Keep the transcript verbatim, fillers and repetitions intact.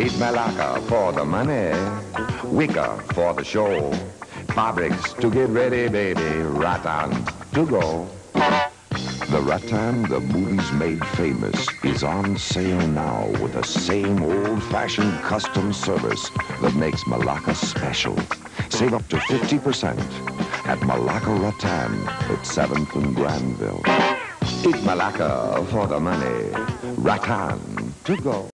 Eat Malacca for the money, Wicker for the show. Fabrics to get ready, baby, Rattan to go. The Rattan the movies made famous is on sale now with the same old-fashioned custom service that makes Malacca special. Save up to fifty percent at Malacca Rattan at seventh and Granville. Eat Malacca for the money, Rattan to go.